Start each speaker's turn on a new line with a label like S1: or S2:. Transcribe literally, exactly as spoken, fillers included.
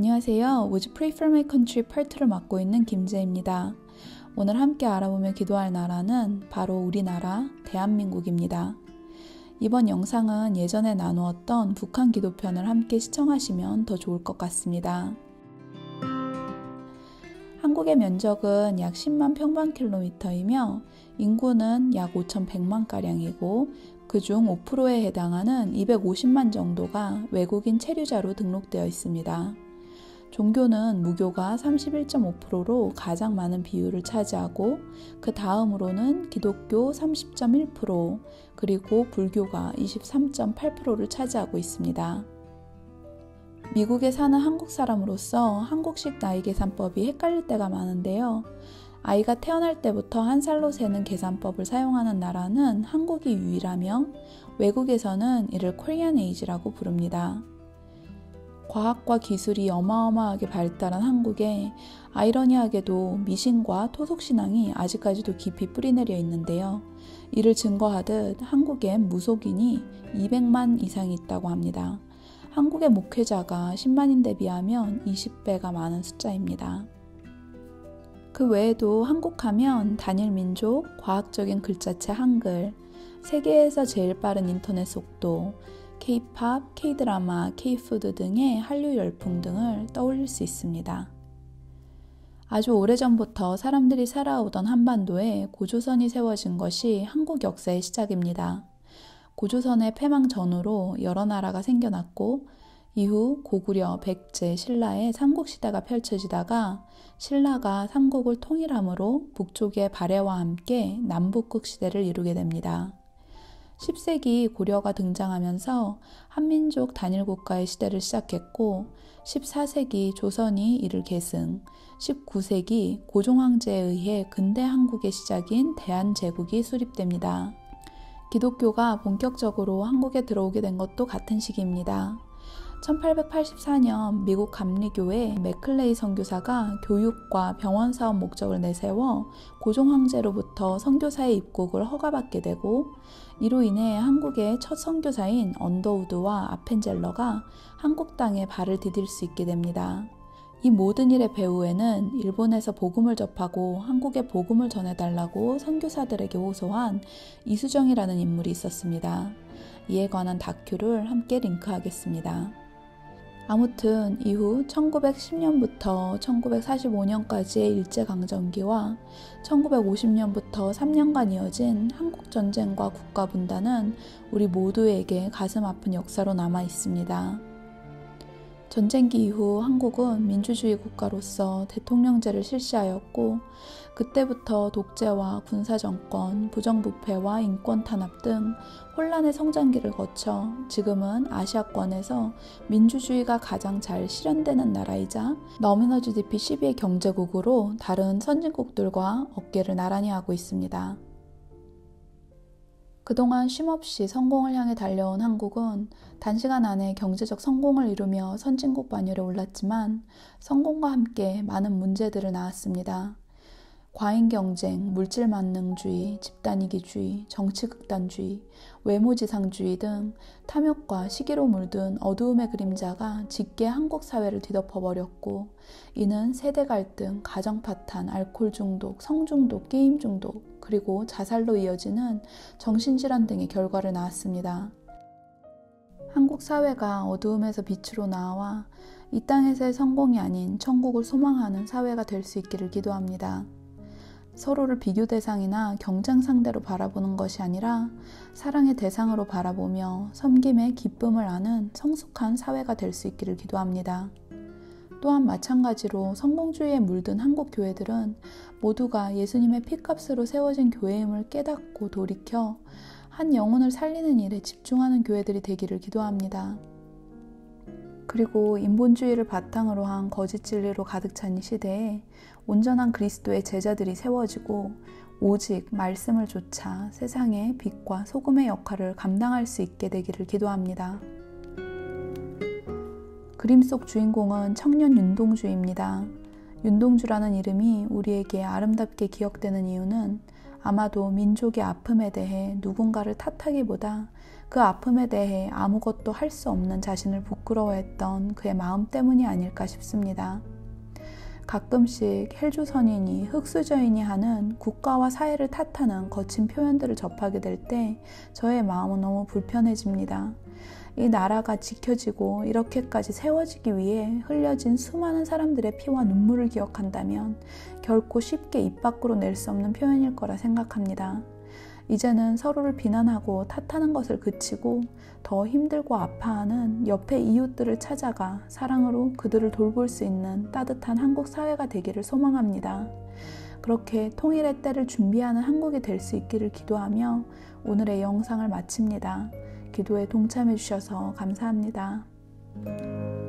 S1: 안녕하세요. Would you pray for my country 파트를 맡고 있는 김재입니다. 오늘 함께 알아보며 기도할 나라는 바로 우리나라 대한민국입니다. 이번 영상은 예전에 나누었던 북한 기도편을 함께 시청하시면 더 좋을 것 같습니다. 한국의 면적은 약 십만 평방킬로미터이며 인구는 약 오천백만가량이고 그중 오 퍼센트에 해당하는 이백오십만 정도가 외국인 체류자로 등록되어 있습니다. 종교는 무교가 삼십일 점 오 퍼센트로 가장 많은 비율을 차지하고 그 다음으로는 기독교 삼십 점 일 퍼센트 그리고 불교가 이십삼 점 팔 퍼센트를 차지하고 있습니다. 미국에 사는 한국 사람으로서 한국식 나이 계산법이 헷갈릴 때가 많은데요. 아이가 태어날 때부터 한 살로 세는 계산법을 사용하는 나라는 한국이 유일하며 외국에서는 이를 코리안 에이지라고 부릅니다. 과학과 기술이 어마어마하게 발달한 한국에 아이러니하게도 미신과 토속신앙이 아직까지도 깊이 뿌리내려 있는데요. 이를 증거하듯 한국엔 무속인이 이백만 이상이 있다고 합니다. 한국의 목회자가 십만인에 비하면 이십 배가 많은 숫자입니다. 그 외에도 한국하면 단일 민족, 과학적인 글자체 한글, 세계에서 제일 빠른 인터넷 속도, K-팝, K-드라마, K-푸드 등의 한류 열풍 등을 떠올릴 수 있습니다. 아주 오래전부터 사람들이 살아오던 한반도에 고조선이 세워진 것이 한국 역사의 시작입니다. 고조선의 패망 전후로 여러 나라가 생겨났고 이후 고구려, 백제, 신라의 삼국시대가 펼쳐지다가 신라가 삼국을 통일함으로 북쪽의 발해와 함께 남북국 시대를 이루게 됩니다. 십 세기 고려가 등장하면서 한민족 단일국가의 시대를 시작했고 십사 세기 조선이 이를 계승, 십구 세기 고종황제에 의해 근대 한국의 시작인 대한제국이 수립됩니다. 기독교가 본격적으로 한국에 들어오게 된 것도 같은 시기입니다. 천팔백팔십사 년 미국 감리교회 맥클레이 선교사가 교육과 병원 사업 목적을 내세워 고종 황제로부터 선교사의 입국을 허가받게 되고 이로 인해 한국의 첫 선교사인 언더우드와 아펜젤러가 한국 땅에 발을 디딜 수 있게 됩니다. 이 모든 일의 배후에는 일본에서 복음을 접하고 한국에 복음을 전해달라고 선교사들에게 호소한 이수정이라는 인물이 있었습니다. 이에 관한 다큐를 함께 링크하겠습니다. 아무튼 이후 천구백십 년부터 천구백사십오 년까지의 일제강점기와 천구백오십 년부터 삼 년간 이어진 한국전쟁과 국가분단은 우리 모두에게 가슴 아픈 역사로 남아 있습니다. 전쟁기 이후 한국은 민주주의 국가로서 대통령제를 실시하였고 그때부터 독재와 군사정권, 부정부패와 인권탄압 등 혼란의 성장기를 거쳐 지금은 아시아권에서 민주주의가 가장 잘 실현되는 나라이자 너무나 지디피 십 위의 경제국으로 다른 선진국들과 어깨를 나란히 하고 있습니다. 그동안 쉼없이 성공을 향해 달려온 한국은 단시간 안에 경제적 성공을 이루며 선진국 반열에 올랐지만 성공과 함께 많은 문제들을 낳았습니다. 과잉 경쟁, 물질 만능주의, 집단이기주의, 정치극단주의, 외모지상주의 등 탐욕과 시기로 물든 어두움의 그림자가 짙게 한국 사회를 뒤덮어버렸고 이는 세대 갈등, 가정 파탄, 알코올 중독, 성중독, 게임 중독, 그리고 자살로 이어지는 정신질환 등의 결과를 낳았습니다. 한국 사회가 어두움에서 빛으로 나와 이 땅에서의 성공이 아닌 천국을 소망하는 사회가 될 수 있기를 기도합니다. 서로를 비교 대상이나 경쟁 상대로 바라보는 것이 아니라 사랑의 대상으로 바라보며 섬김의 기쁨을 아는 성숙한 사회가 될 수 있기를 기도합니다. 또한 마찬가지로 성공주의에 물든 한국 교회들은 모두가 예수님의 피값으로 세워진 교회임을 깨닫고 돌이켜 한 영혼을 살리는 일에 집중하는 교회들이 되기를 기도합니다. 그리고 인본주의를 바탕으로 한 거짓 진리로 가득 찬 이 시대에 온전한 그리스도의 제자들이 세워지고 오직 말씀을 좇아 세상의 빛과 소금의 역할을 감당할 수 있게 되기를 기도합니다. 그림 속 주인공은 청년 윤동주입니다. 윤동주라는 이름이 우리에게 아름답게 기억되는 이유는 아마도 민족의 아픔에 대해 누군가를 탓하기보다 그 아픔에 대해 아무것도 할 수 없는 자신을 부끄러워했던 그의 마음 때문이 아닐까 싶습니다. 가끔씩 헬조선인이 흑수저인이 하는 국가와 사회를 탓하는 거친 표현들을 접하게 될 때 저의 마음은 너무 불편해집니다. 이 나라가 지켜지고 이렇게까지 세워지기 위해 흘려진 수많은 사람들의 피와 눈물을 기억한다면 결코 쉽게 입 밖으로 낼 수 없는 표현일 거라 생각합니다. 이제는 서로를 비난하고 탓하는 것을 그치고 더 힘들고 아파하는 옆의 이웃들을 찾아가 사랑으로 그들을 돌볼 수 있는 따뜻한 한국 사회가 되기를 소망합니다. 그렇게 통일의 때를 준비하는 한국이 될 수 있기를 기도하며 오늘의 영상을 마칩니다. 기도에 동참해 주셔서 감사합니다.